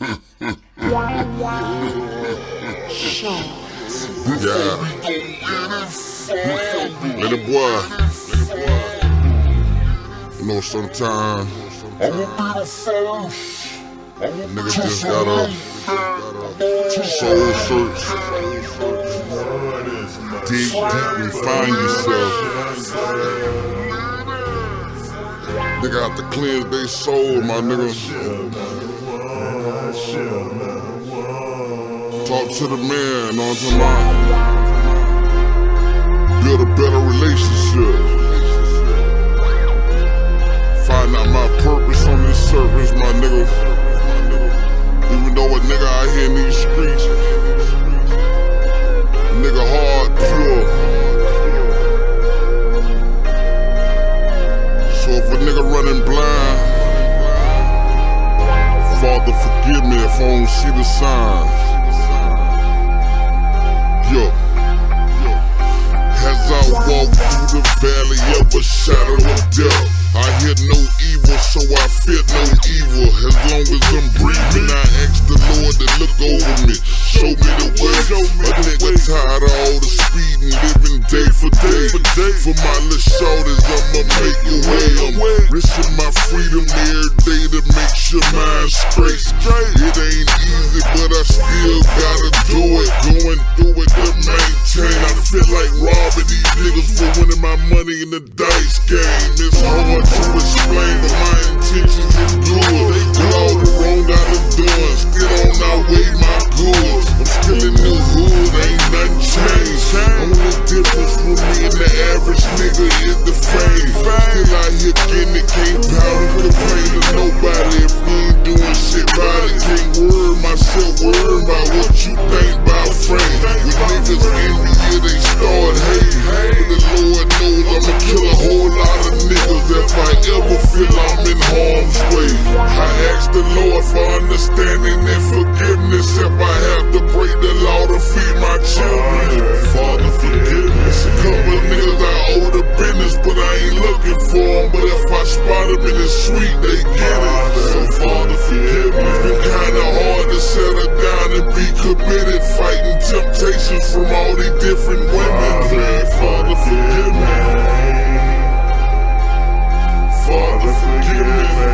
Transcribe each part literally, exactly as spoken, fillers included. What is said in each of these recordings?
Yeah. Little boy. You know, sometimes niggas just gotta soul search, dig deep and find yourself. Nigga have to cleanse their soul, my nigga. Talk to the man, know what I'm talking about? Build a better relationship. Find out my purpose on this surface, my nigga. Even though a nigga out here in these streets, nigga hard, pure. So if a nigga running blind, Father forgive me if I don't see the signs. Yo, as I walk through the valley of a shadow of death, I hear no evil, so I fear no evil. As long as I'm breathing, I ask the Lord to look over me, show me the way. A nigga tired of all the speeding, living day for day. For my little shorties, I'ma make a way. I'm risking my freedom every day to make sure mine's straight. It ain't easy, but I still gotta do it. Going through it to maintain. I feel like robbing these niggas for winning my money in the dice game. It's hard to explain, but my intentions is good. With all the wrong I done done, still on our way, my goods. I'm still in the hood, ain't nothing changed. Only difference with me and the average nigga is the fame. Still out here getting it, can't pout and complain to nobody if we ain't doing shit about it. Can't worry myself, worry about what you think about frame. With niggas envy, yeah, they start hating. But the Lord knows I'ma kill a whole lot of niggas if I ever feel I'm in harm's way. I ask the Lord for understanding and forgiveness if I have to break the law to feed my children. Father, forgiveness. A couple of niggas I owe the business, but I ain't looking for them. But if I spot them in the street, they get it. So Father, forgive me. It's been kinda hard to settle down and be committed, fighting temptations from all these different women. Father, forgive me. Father, forgive me.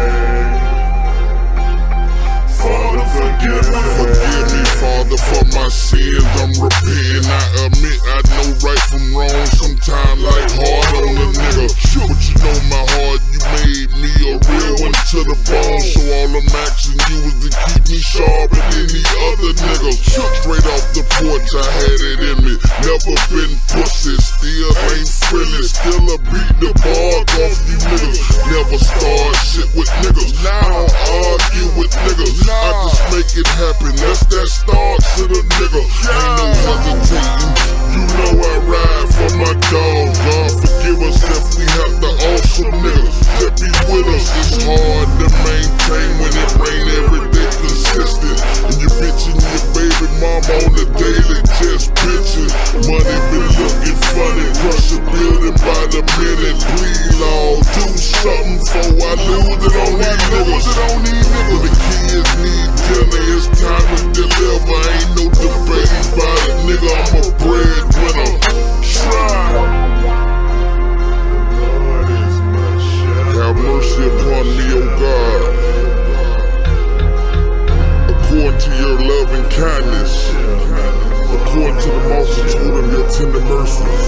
Father, forgive me. Forgive me, Father, for my sins. I'm repenting. I admit I know right from wrong. Sometimes like hard on a nigga, but you know my heart. You made me a real one to the bone. So all I'm asking you is to keep me sharper than the other niggas. Straight off the porch, I had it in me. Never been pussy, still ain't friendly. Still a beat the bark off you niggas. Never start shit with niggas. I don't argue with niggas. I just make it happen. That's that start to the nigga. Ain't no hesitating. You know I ride for my dog. God forgive us if we have to awesome niggas that be with us. It's hard to maintain when it rain every day consistent. And you bitching your baby mama on the daily, just bitching. Money been looking funny, crush a building by the minute. Please Lord, do something before I lose it on these niggas. When the kids need dinner, it's time to deliver. Ain't no debate about it, nigga. I'm a breadwinner. Try. Have mercy upon me, O God, according to your love and kindness, according to the multitude of your tender mercies.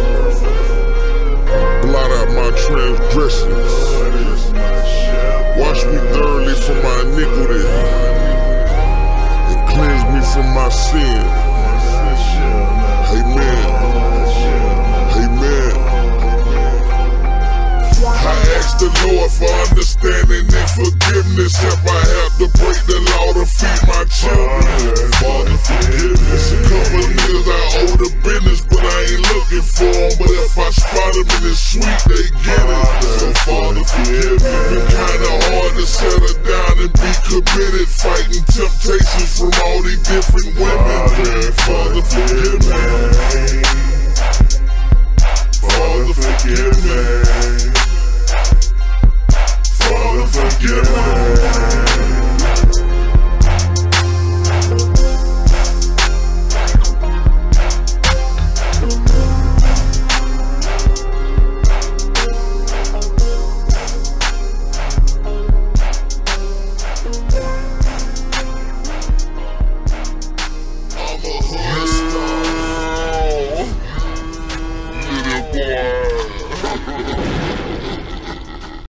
Blot out my transgressions, wash me thoroughly from my iniquity, and cleanse me from my sin. Amen. Amen. I ask the Lord for understanding and forgiveness if I have to break the law to feed my children. Father, forgiveness. A couple of niggas I owe the business, but I ain't looking for them. But if I spot them in the street, they get it. So Father, forgive me. Been kinda hard to settle down and be committed, fighting temptations from all these different women. Father, forgive me. Father, forgive me. Father, forgive me.